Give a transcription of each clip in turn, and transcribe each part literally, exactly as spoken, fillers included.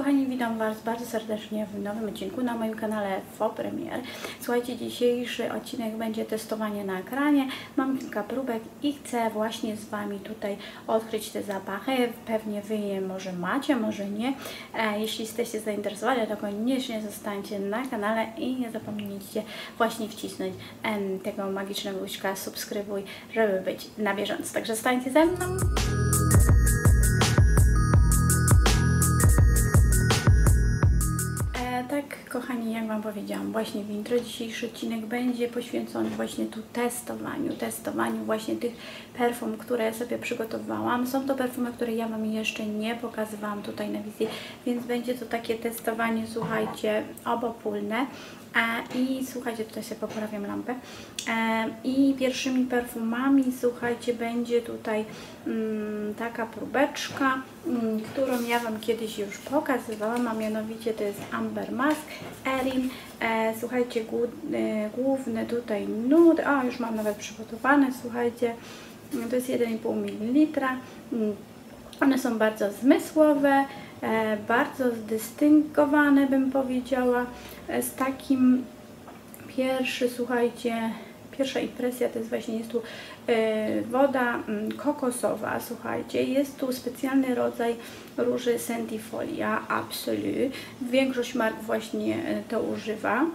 kochani, witam Was bardzo serdecznie w nowym odcinku na moim kanale Faux Premier. Słuchajcie, dzisiejszy odcinek będzie testowanie na ekranie. Mam kilka próbek i chcę właśnie z Wami tutaj odkryć te zapachy. Pewnie Wy je może macie, może nie. E, jeśli jesteście zainteresowani, to koniecznie zostańcie na kanale i nie zapomnijcie właśnie wcisnąć em, tego magicznego guźka subskrybuj, żeby być na bieżąco. Także zostańcie ze mną. Tak, kochani, jak Wam powiedziałam właśnie w intro, dzisiejszy odcinek będzie poświęcony właśnie tu testowaniu, testowaniu właśnie tych perfum, które sobie przygotowałam. Są to perfumy, które ja Wam jeszcze nie pokazywałam tutaj na wizji, więc będzie to takie testowanie, słuchajcie, obopólne. E, I słuchajcie, tutaj sobie poprawiam lampę. E, I pierwszymi perfumami, słuchajcie, będzie tutaj mm, taka próbeczka, mm, którą ja Wam kiedyś już pokazywałam, a mianowicie to jest Amber Musk Erin. E, słuchajcie, głó, e, główny tutaj nut, a już mam nawet przygotowane, słuchajcie, to jest jeden i pół mililitra. Mm, one są bardzo zmysłowe, e, bardzo zdystyngowane, bym powiedziała, e, z takim pierwszy, słuchajcie, pierwsza impresja to jest właśnie, jest tu e, woda mm, kokosowa, słuchajcie, jest tu specjalny rodzaj róży Centifolia Absolue, większość mark właśnie e, to używa.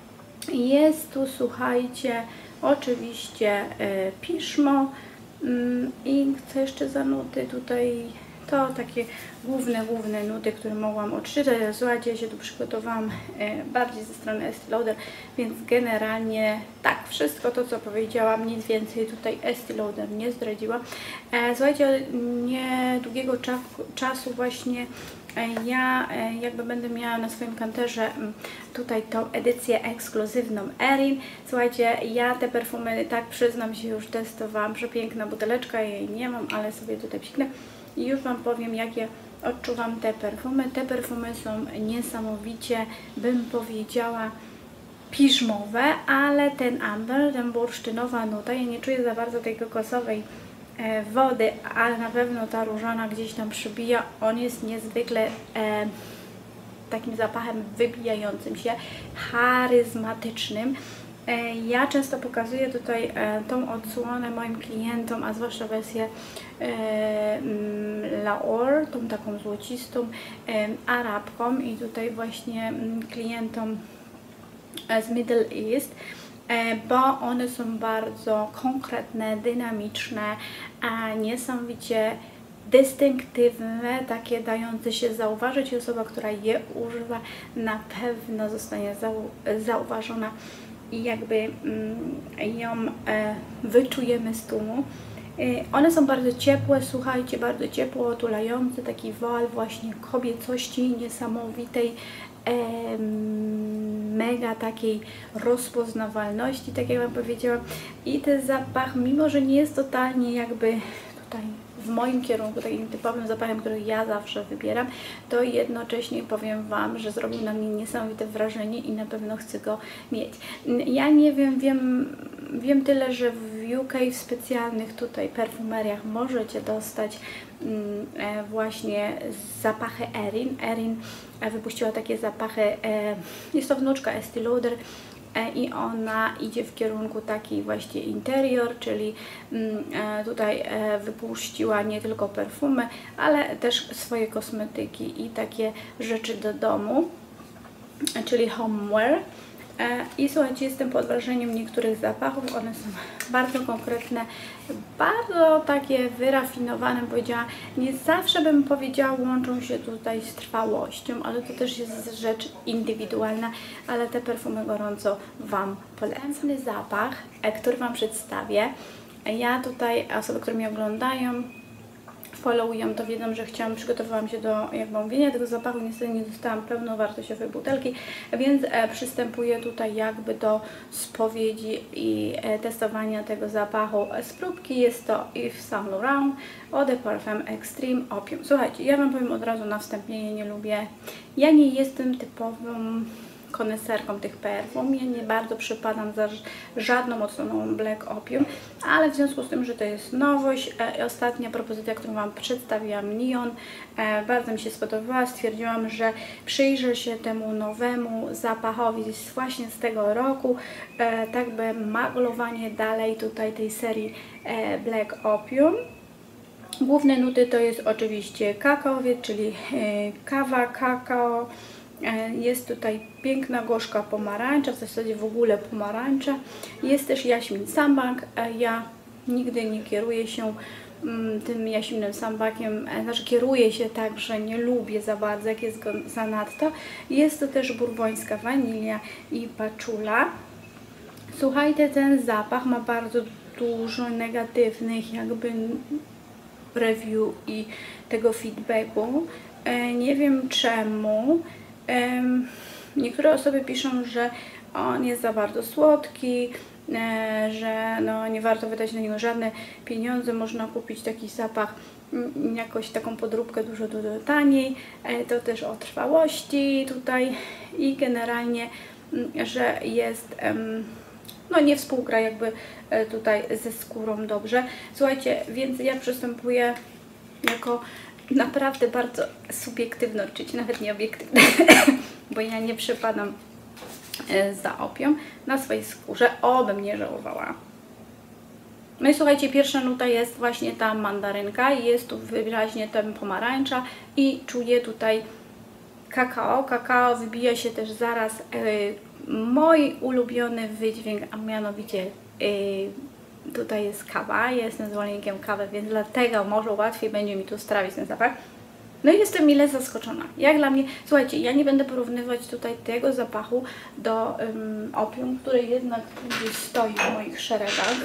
Jest tu, słuchajcie, oczywiście e, piszmo mm, i co jeszcze za nuty tutaj. To takie główne, główne nuty, które mogłam odczytać. Słuchajcie, ja się tu przygotowałam e, bardziej ze strony Estée Lauder, więc generalnie tak, wszystko to, co powiedziałam, nic więcej tutaj Estée Lauder nie zdradziła. E, słuchajcie, niedługiego cza czasu właśnie e, ja e, jakby będę miała na swoim kanterze m, tutaj tą edycję ekskluzywną Erin. Słuchajcie, ja te perfumy, tak przyznam się, już testowałam. Przepiękna buteleczka, jej nie mam, ale sobie tutaj psiknę. I już Wam powiem, jak ja odczuwam te perfumy. Te perfumy są niesamowicie, bym powiedziała, piżmowe, ale ten amber, ten bursztynowa nuta, ja nie czuję za bardzo tej kokosowej e, wody, ale na pewno ta różana gdzieś tam przybija. On jest niezwykle e, takim zapachem wybijającym się, charyzmatycznym. Ja często pokazuję tutaj e, tą odsłonę moim klientom, a zwłaszcza wersję e, Laor, tą taką złocistą e, Arabką, i tutaj właśnie m, klientom z Middle East, e, bo one są bardzo konkretne, dynamiczne, a niesamowicie dystynktywne, takie dające się zauważyć, i osoba, która je używa, na pewno zostanie zau zauważona i jakby mm, ją e, wyczujemy z tłumu. E, one są bardzo ciepłe, słuchajcie, bardzo ciepło otulające, taki wal właśnie kobiecości niesamowitej, e, mega takiej rozpoznawalności, tak jak Wam powiedziałam. I ten zapach, mimo że nie jest totalnie jakby tutaj w moim kierunku takim typowym zapachem, który ja zawsze wybieram, to jednocześnie powiem Wam, że zrobił na mnie niesamowite wrażenie i na pewno chcę go mieć. Ja nie wiem, wiem, wiem tyle, że w U K w specjalnych tutaj perfumeriach możecie dostać mm, e, właśnie zapachy Erin. Erin e, wypuściła takie zapachy, e, jest to wnuczka Estée Lauder, i ona idzie w kierunku taki właśnie interior, czyli tutaj wypuściła nie tylko perfumy, ale też swoje kosmetyki i takie rzeczy do domu, czyli homeware. I słuchajcie, jestem pod wrażeniem niektórych zapachów, one są bardzo konkretne, bardzo takie wyrafinowane, powiedziała, nie zawsze bym powiedziała, łączą się tutaj z trwałością, ale to też jest rzecz indywidualna, ale te perfumy gorąco Wam polecam. Następny zapach, który Wam przedstawię, ja tutaj, osoby, które mnie oglądają, followują, to wiedzą, że chciałam, przygotowałam się do jakby omówienia tego zapachu, niestety nie dostałam pełnowartościowej butelki, więc e, przystępuję tutaj jakby do spowiedzi i e, testowania tego zapachu z próbki. Jest to Yves Saint Laurent Eau de Parfum Extreme Opium. Słuchajcie, ja Wam powiem od razu na wstępie, ja nie lubię, ja nie jestem typową koneserką tych perfum. Ja nie bardzo przypadam za żadną odsłoną Black Opium, ale w związku z tym, że to jest nowość, e, ostatnia propozycja, którą Wam przedstawiłam, Neon, e, bardzo mi się spodobała. Stwierdziłam, że przyjrzę się temu nowemu zapachowi właśnie z tego roku, e, tak by maglowanie dalej tutaj tej serii e, Black Opium. Główne nuty to jest oczywiście kakaowiec, czyli e, kawa, kakao. E, jest tutaj piękna, gorzka pomarańcza, w zasadzie w ogóle pomarańcza. Jest też jaśmin sambak. E, ja nigdy nie kieruję się mm, tym jaśminem sambakiem, e, znaczy kieruję się tak, że nie lubię za bardzo, jak jest go zanadto. Jest to też bourbońska wanilia i paczula. Słuchajcie, ten zapach ma bardzo dużo negatywnych jakby review i tego feedbacku. E, nie wiem czemu. E, niektóre osoby piszą, że on jest za bardzo słodki, e, że no, nie warto wydać na niego żadne pieniądze, można kupić taki zapach, m, jakoś taką podróbkę dużo, dużo taniej. E, to też o trwałości tutaj i generalnie, m, że jest em, no nie współgra jakby tutaj ze skórą dobrze. Słuchajcie, więc ja przystępuję jako naprawdę bardzo subiektywne odczucie, nawet nie obiektywne, bo ja nie przypadam za opium na swojej skórze, obym nie żałowała. No i słuchajcie, pierwsza nuta jest właśnie ta mandarynka, jest tu wyraźnie ten pomarańcza i czuję tutaj kakao. Kakao wybija się też zaraz yy, mój ulubiony wydźwięk, a mianowicie yy, tutaj jest kawa. Ja jestem zwolennikiem kawy, więc dlatego może łatwiej będzie mi tu strawić ten zapach. No i jestem mile zaskoczona. Jak dla mnie, słuchajcie, ja nie będę porównywać tutaj tego zapachu do um, opium, który jednak gdzieś stoi w moich szeregach.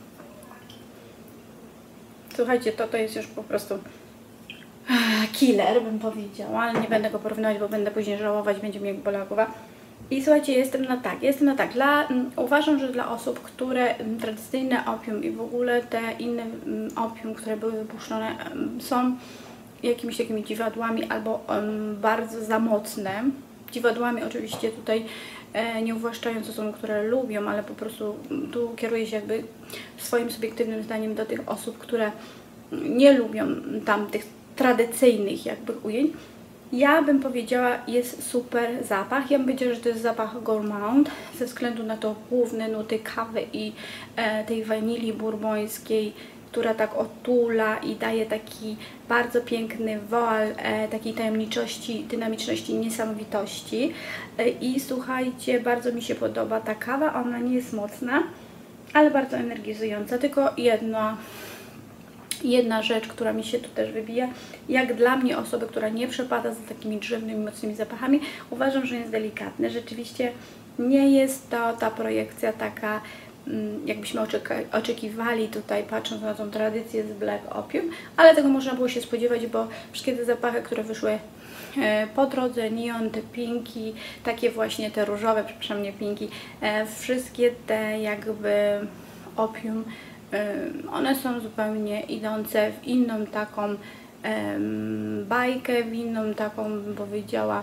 Słuchajcie, to to jest już po prostu killer, bym powiedziała, ale nie będę go porównywać, bo będę później żałować, będzie mi jak bolała głowa. I słuchajcie, jestem na tak, jestem na tak. Dla, um, uważam, że dla osób, które um, tradycyjne opium i w ogóle te inne um, opium, które były wypuszczone, um, są jakimiś takimi dziwadłami albo um, bardzo za mocne. Dziwadłami oczywiście tutaj e, nie uwłaszczając osób, które lubią, ale po prostu tu kieruję się jakby swoim subiektywnym zdaniem do tych osób, które nie lubią tamtych tradycyjnych jakby ujęć. Ja bym powiedziała, jest super zapach. Ja bym powiedziała, że to jest zapach gourmand, ze względu na to główne nuty kawy i e, tej wanilii bourbońskiej, która tak otula i daje taki bardzo piękny woal e, takiej tajemniczości, dynamiczności, niesamowitości. E, I słuchajcie, bardzo mi się podoba ta kawa, ona nie jest mocna, ale bardzo energizująca. Tylko jedna, jedna rzecz, która mi się tu też wybija, jak dla mnie osoby, która nie przepada za takimi drzewnymi, mocnymi zapachami, uważam, że jest delikatny. Rzeczywiście nie jest to ta projekcja taka, jakbyśmy oczekiwali tutaj, patrząc na tą tradycję z Black Opium, ale tego można było się spodziewać, bo wszystkie te zapachy, które wyszły po drodze, Neon, te pinki, takie właśnie te różowe, przepraszam, nie pinki, wszystkie te jakby opium, one są zupełnie idące w inną taką bajkę, w inną taką, bym powiedziała,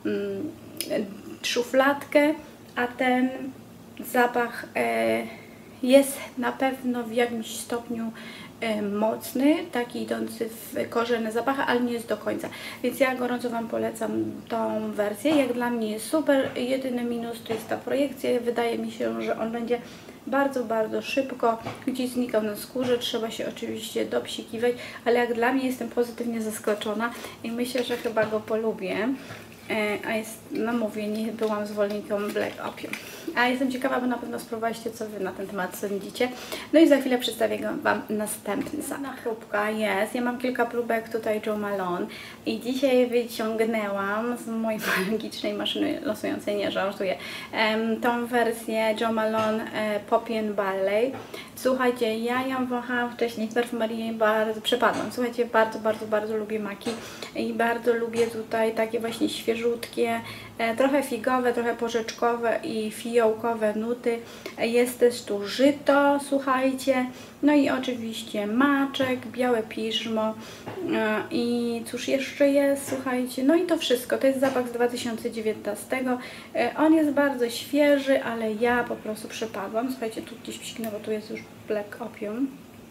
szufladkę, a ten zapach e, jest na pewno w jakimś stopniu e, mocny, taki idący w korzenne zapachy, ale nie jest do końca. Więc ja gorąco Wam polecam tą wersję. Jak dla mnie jest super. Jedyny minus to jest ta projekcja. Wydaje mi się, że on będzie bardzo, bardzo szybko gdzieś znikał na skórze. Trzeba się oczywiście dopsikiwać, ale jak dla mnie jestem pozytywnie zaskoczona i myślę, że chyba go polubię. A jest, no mówię, nie byłam zwolennikiem Black Opium. A jestem ciekawa, bo na pewno spróbowaliście, co Wy na ten temat sądzicie. No i za chwilę przedstawię Wam następny zapach. Na próbka jest. Ja mam kilka próbek tutaj Jo Malone i dzisiaj wyciągnęłam z mojej magicznej maszyny losującej, nie żartuję, um, tą wersję Jo Malone e, Poppy and Ballet. Słuchajcie, ja ją wąchałam wcześniej w perfumerii, bardzo przepadłam. Słuchajcie, bardzo, bardzo, bardzo lubię maki i bardzo lubię tutaj takie właśnie świeże świeżutkie, e, trochę figowe, trochę porzeczkowe i fiołkowe nuty. E, jest też tu żyto, słuchajcie, no i oczywiście maczek, białe piżmo e, i cóż jeszcze jest, słuchajcie, no i to wszystko. To jest zapach z dwa tysiące dziewiętnastego. E, on jest bardzo świeży, ale ja po prostu przepadłam. Słuchajcie, tu gdzieś psiknę, bo tu jest już Black Opium.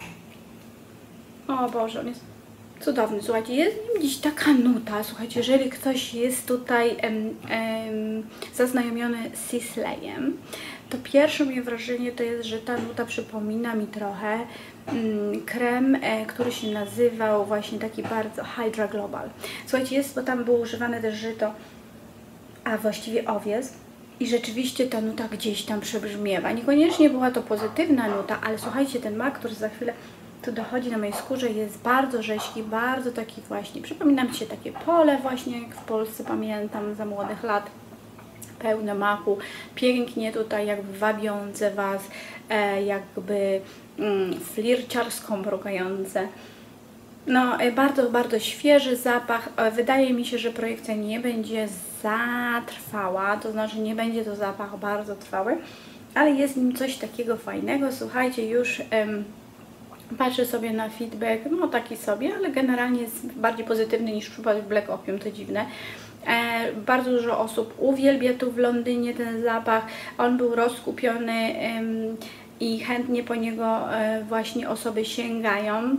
O Boże, on jest cudowny. Słuchajcie, jest w nim gdzieś taka nuta. Słuchajcie, jeżeli ktoś jest tutaj em, em, zaznajomiony z Sisleyem, to pierwsze moje wrażenie to jest, że ta nuta przypomina mi trochę mm, krem, e, który się nazywał właśnie taki bardzo Hydra Global. Słuchajcie, jest, bo tam było używane też żyto, a właściwie owiec. I rzeczywiście ta nuta gdzieś tam przebrzmiewa. Niekoniecznie była to pozytywna nuta, ale słuchajcie, ten mak, który za chwilę tu dochodzi na mojej skórze, jest bardzo rzeźki, bardzo taki właśnie, przypomina mi się takie pole właśnie, jak w Polsce pamiętam za młodych lat, pełne maku, pięknie tutaj jakby wabiące Was, e, jakby mm, flirciarsko mrugające. No, e, bardzo, bardzo świeży zapach. E, wydaje mi się, że projekcja nie będzie zatrwała, to znaczy nie będzie to zapach bardzo trwały, ale jest w nim coś takiego fajnego. Słuchajcie, już em, patrzę sobie na feedback, no taki sobie, ale generalnie jest bardziej pozytywny niż w przypadku Black Opium, to dziwne. E, bardzo dużo osób uwielbia tu w Londynie ten zapach, on był rozkupiony em, i chętnie po niego e, właśnie osoby sięgają.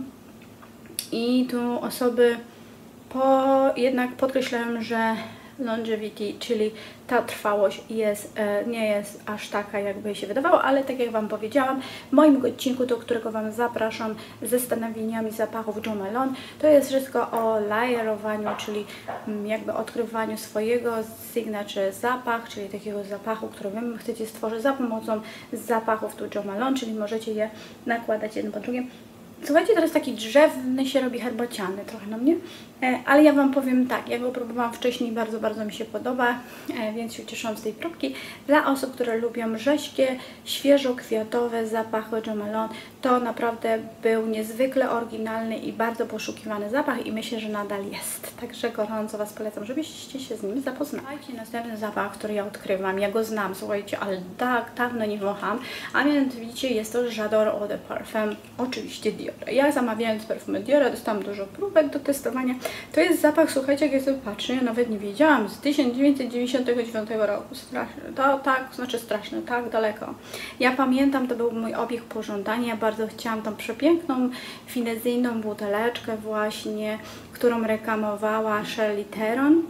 I tu osoby po, jednak podkreślają, że longevity, czyli ta trwałość jest, e, nie jest aż taka, jakby się wydawało, ale tak jak Wam powiedziałam, w moim odcinku, do którego Wam zapraszam, ze zastanowieniami zapachów Jo Malone, to jest wszystko o layerowaniu, czyli mm, jakby odkrywaniu swojego signature zapach, czyli takiego zapachu, który Wy chcecie stworzyć za pomocą zapachów tu Jo Malone, czyli możecie je nakładać jeden po drugim. Słuchajcie, teraz taki drzewny się robi herbaciany trochę na mnie, e, ale ja Wam powiem tak, ja go próbowałam wcześniej, bardzo, bardzo mi się podoba, e, więc się cieszyłam z tej próbki. Dla osób, które lubią rześkie, świeżo-kwiatowe zapachy Jo Malone, to naprawdę był niezwykle oryginalny i bardzo poszukiwany zapach i myślę, że nadal jest. Także gorąco Was polecam, żebyście się z nim zapoznali. Słuchajcie, następny zapach, który ja odkrywam, ja go znam, słuchajcie, ale tak dawno nie wącham, a mianowicie jest to J'adore Eau de Parfum, oczywiście Dior. Ja zamawiając perfumy Diora dostałam dużo próbek do testowania. To jest zapach, słuchajcie, jak ja sobie patrzę, ja nawet nie wiedziałam, z tysiąc dziewięćset dziewięćdziesiątego dziewiątego roku. Straszne, to tak, znaczy straszne, tak daleko. Ja pamiętam, to był mój obieg pożądania, ja bardzo chciałam tą przepiękną, finezyjną buteleczkę właśnie, którą reklamowała Shirley Theron.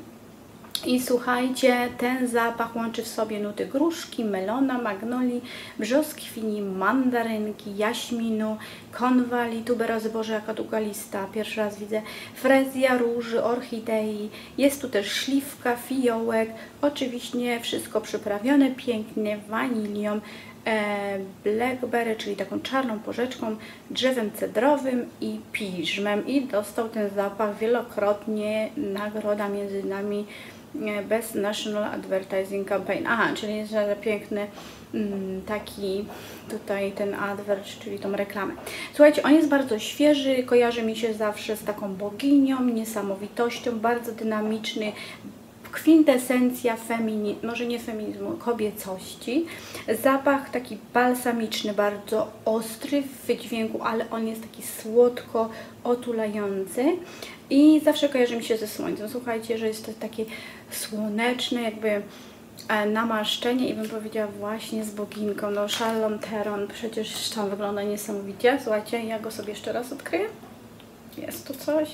I słuchajcie, ten zapach łączy w sobie nuty gruszki, melona, magnolii, brzoskwini, mandarynki, jaśminu, konwali, tuberozy bożaka dugalista, pierwszy raz widzę, frezja, róży, orchidei, jest tu też śliwka, fiołek, oczywiście wszystko przyprawione pięknie wanilią, e, blackberry, czyli taką czarną porzeczką, drzewem cedrowym i piżmem i dostał ten zapach wielokrotnie nagroda między nami Best National Advertising Campaign. Aha, czyli jest za piękny mm, taki tutaj ten advert, czyli tą reklamę. Słuchajcie, on jest bardzo świeży, kojarzy mi się zawsze z taką boginią, niesamowitością, bardzo dynamiczny, kwintesencja feminizmu, może nie feminizmu, kobiecości. Zapach taki balsamiczny, bardzo ostry w wydźwięku, ale on jest taki słodko otulający i zawsze kojarzy mi się ze słońcem. Słuchajcie, że jest to takie słoneczne jakby namaszczenie i bym powiedziała właśnie z boginką, no Charlotte Theron, przecież tam wygląda niesamowicie. Słuchajcie, ja go sobie jeszcze raz odkryję. Jest tu coś.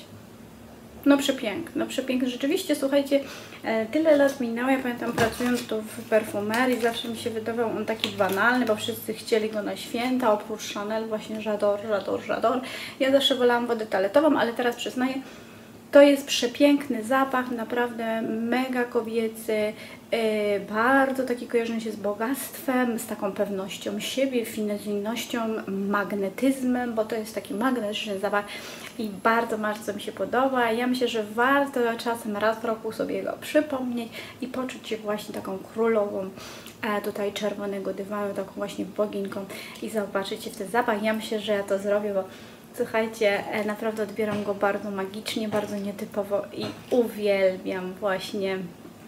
No przepiękny, no przepiękny. Rzeczywiście, słuchajcie, tyle lat minęło, ja pamiętam pracując tu w perfumerii, zawsze mi się wydawał on taki banalny, bo wszyscy chcieli go na święta, oprócz Chanel właśnie J'adore, J'adore, J'adore. Ja zawsze wolałam wodę toaletową, ale teraz przyznaję, to jest przepiękny zapach, naprawdę mega kobiecy, yy, bardzo taki kojarzony się z bogactwem, z taką pewnością siebie, finezyjnością, magnetyzmem, bo to jest taki magnetyczny zapach i bardzo, bardzo mi się podoba. Ja myślę, że warto czasem raz w roku sobie go przypomnieć i poczuć się właśnie taką królową e, tutaj czerwonego dywanu, taką właśnie boginką i zobaczycie w ten zapach. Ja myślę, że ja to zrobię, bo słuchajcie, naprawdę odbieram go bardzo magicznie, bardzo nietypowo i uwielbiam właśnie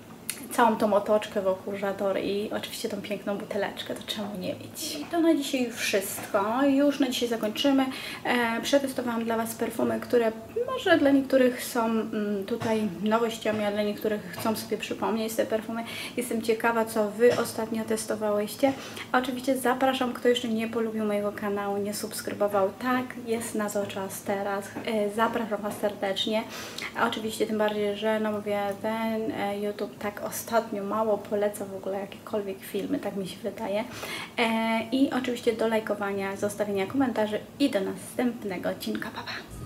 całą tą otoczkę wokół J'adore i oczywiście tą piękną buteleczkę, to czemu nie mieć. I to na dzisiaj już wszystko. Już na dzisiaj zakończymy. E, przetestowałam dla Was perfumy, które może dla niektórych są mm, tutaj nowościami, a dla niektórych chcą sobie przypomnieć te perfumy. Jestem ciekawa, co Wy ostatnio testowałyście. A oczywiście zapraszam, kto jeszcze nie polubił mojego kanału, nie subskrybował. Tak, jest na to czas teraz. E, zapraszam Was serdecznie. A oczywiście tym bardziej, że no mówię, ten e, YouTube tak ostatnio mało poleca w ogóle jakiekolwiek filmy, tak mi się wydaje. E, I oczywiście do lajkowania, zostawienia komentarzy i do następnego odcinka. Pa, pa!